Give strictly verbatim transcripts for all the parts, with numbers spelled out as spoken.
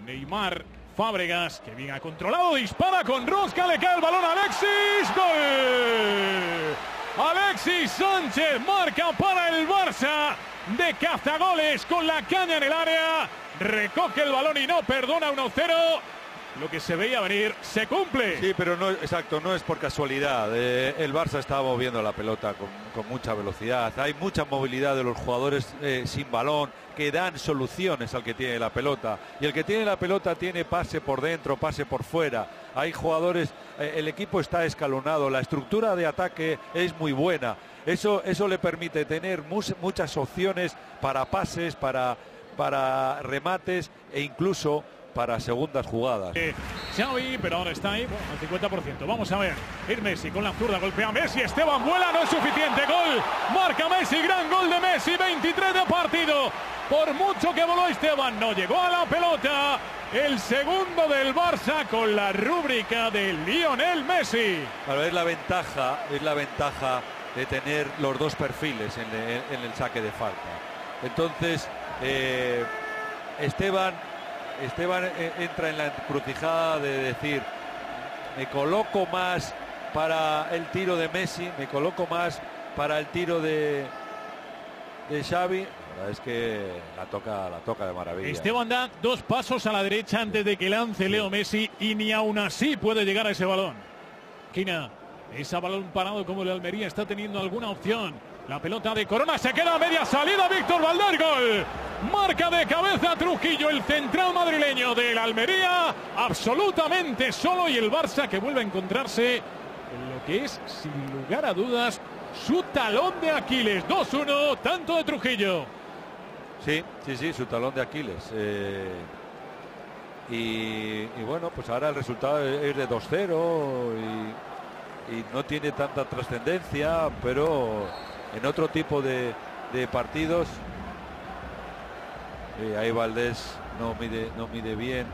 Neymar, Fábregas, que bien ha controlado, dispara con rosca, le cae el balón a Alexis, ¡gol! Alexis Sánchez marca para el Barça de cazagoles con la caña en el área, recoge el balón y no perdona. Uno cero. Lo que se veía venir se cumple. Sí, pero no, exacto, no es por casualidad. Eh, el Barça estaba moviendo la pelota con, con mucha velocidad. Hay mucha movilidad de los jugadores eh, sin balón que dan soluciones al que tiene la pelota. Y el que tiene la pelota tiene pase por dentro, pase por fuera. Hay jugadores, eh, el equipo está escalonado, la estructura de ataque es muy buena. Eso, eso le permite tener mus, muchas opciones para pases, para, para remates e incluso para segundas jugadas. Eh, Xavi, pero ahora está ahí, bueno, al cincuenta por ciento. Vamos a ver. Ir Messi con la zurda, golpea a Messi. Esteban vuela, no es suficiente. Gol. Marca Messi, gran gol de Messi. veintitrés de partido. Por mucho que voló Esteban, no llegó a la pelota. El segundo del Barça con la rúbrica de Lionel Messi. Claro, es la ventaja, es la ventaja de tener los dos perfiles en el, en el saque de falta. Entonces, eh, Esteban. Esteban entra en la encrucijada de decir, me coloco más para el tiro de Messi, me coloco más para el tiro de, de Xavi. La verdad es que la toca, la toca de maravilla. Esteban da dos pasos a la derecha antes de que lance Leo Messi y ni aún así puede llegar a ese balón. Quina, ese balón parado como el Almería está teniendo alguna opción. La pelota de Corona se queda a media salida. Víctor Valdés, gol. Marca de cabeza Trujillo, el central madrileño del Almería, absolutamente solo, y el Barça que vuelve a encontrarse en lo que es, sin lugar a dudas, su talón de Aquiles. dos uno, tanto de Trujillo. Sí, sí, sí, su talón de Aquiles. Eh, y, y bueno, pues ahora el resultado es de dos cero y, y no tiene tanta trascendencia, pero en otro tipo de, de partidos. Eh, ahí Valdés no mide, no mide bien.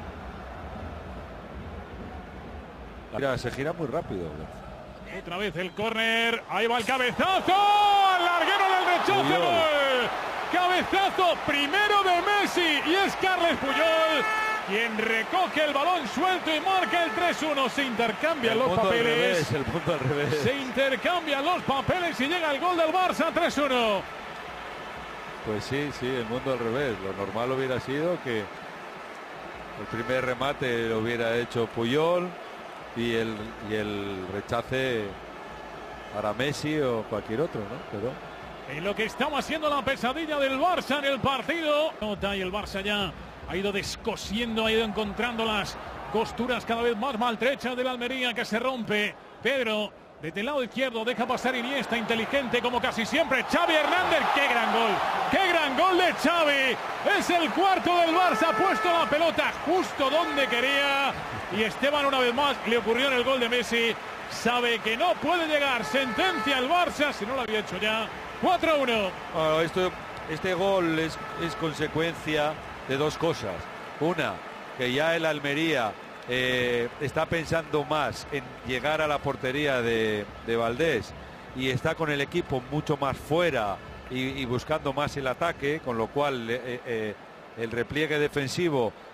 Mira, se gira muy rápido. Otra vez el córner. Ahí va el cabezazo. Al larguero del rechazo. Puyol. Gol. Cabezazo primero de Messi. Y es Carles Puyol quien recoge el balón suelto y marca el tres uno. Se intercambian los papeles. Revés, el punto al revés. Se intercambian los papeles y llega el gol del Barça. tres uno. Pues sí, sí, el mundo al revés. Lo normal hubiera sido que el primer remate lo hubiera hecho Puyol y el, y el rechace para Messi o cualquier otro, ¿no? Pero en lo que estaba haciendo la pesadilla del Barça en el partido. Nota, y el Barça ya ha ido descosiendo, ha ido encontrando las costuras cada vez más maltrechas de la Almería, que se rompe. Pedro, desde el lado izquierdo, deja pasar Iniesta, inteligente como casi siempre. Xavi Hernández, qué gran gol, qué gran gol de Xavi. Es el cuarto del Barça, ha puesto la pelota justo donde quería. Y Esteban una vez más le ocurrió en el gol de Messi. Sabe que no puede llegar, sentencia el Barça, si no lo había hecho ya. cuatro uno. Bueno, esto, este gol es, es consecuencia de dos cosas. Una, que ya el Almería Eh, está pensando más en llegar a la portería de, de Valdés y está con el equipo mucho más fuera y, y buscando más el ataque, con lo cual eh, eh, el repliegue defensivo